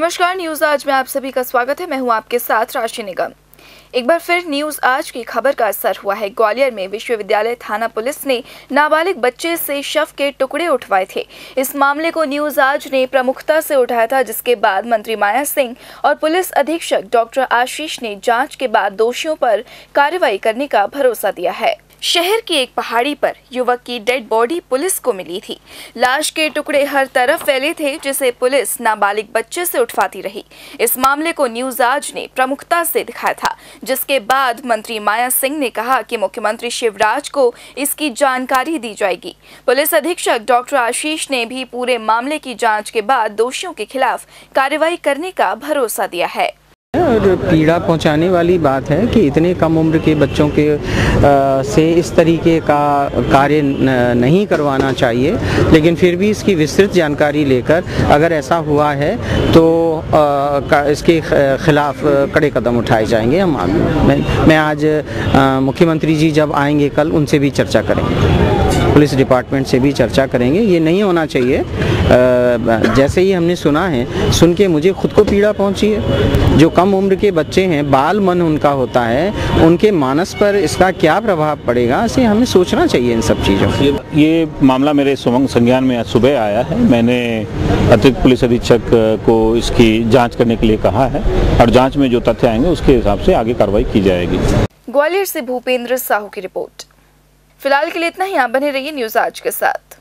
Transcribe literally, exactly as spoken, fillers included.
नमस्कार, न्यूज आज में आप सभी का स्वागत है। मैं हूं आपके साथ राशि निगम। एक बार फिर न्यूज आज की खबर का असर हुआ है। ग्वालियर में विश्वविद्यालय थाना पुलिस ने नाबालिग बच्चे से शव के टुकड़े उठवाए थे। इस मामले को न्यूज आज ने प्रमुखता से उठाया था, जिसके बाद मंत्री माया सिंह और पुलिस अधीक्षक डॉक्टर आशीष ने जांच के बाद दोषियों पर कार्रवाई करने का भरोसा दिया है। शहर की एक पहाड़ी पर युवक की डेड बॉडी पुलिस को मिली थी। लाश के टुकड़े हर तरफ फैले थे, जिसे पुलिस नाबालिग बच्चे से उठवाती रही। इस मामले को न्यूज आज ने प्रमुखता से दिखाया था, जिसके बाद मंत्री माया सिंह ने कहा कि मुख्यमंत्री शिवराज को इसकी जानकारी दी जाएगी। पुलिस अधीक्षक डॉक्टर आशीष ने भी पूरे मामले की जांच के बाद दोषियों के खिलाफ कार्रवाई करने का भरोसा दिया है। और पीड़ा पहुंचाने वाली बात है कि इतने कम उम्र के बच्चों के आ, से इस तरीके का कार्य नहीं करवाना चाहिए, लेकिन फिर भी इसकी विस्तृत जानकारी लेकर अगर ऐसा हुआ है तो आ, इसके खिलाफ कड़े कदम उठाए जाएंगे। हम मैं, मैं आज आ, मुख्यमंत्री जी जब आएंगे कल, उनसे भी चर्चा करेंगे, पुलिस डिपार्टमेंट से भी चर्चा करेंगे। ये नहीं होना चाहिए। आ, जैसे ही हमने सुना है, सुन के मुझे खुद को पीड़ा पहुंची है। जो कम उम्र के बच्चे हैं, बाल मन उनका होता है, उनके मानस पर इसका क्या प्रभाव पड़ेगा, इसे हमें सोचना चाहिए इन सब चीज़ों। ये, ये मामला मेरे संज्ञान में आज सुबह आया है। मैंने अतिरिक्त पुलिस अधीक्षक को इसकी जांच करने के लिए कहा है और जांच में जो तथ्य आएंगे उसके हिसाब से आगे कार्रवाई की जाएगी। ग्वालियर से भूपेंद्र साहू की रिपोर्ट। फिलहाल के लिए इतना ही। आप बने रहिए न्यूज आज के साथ।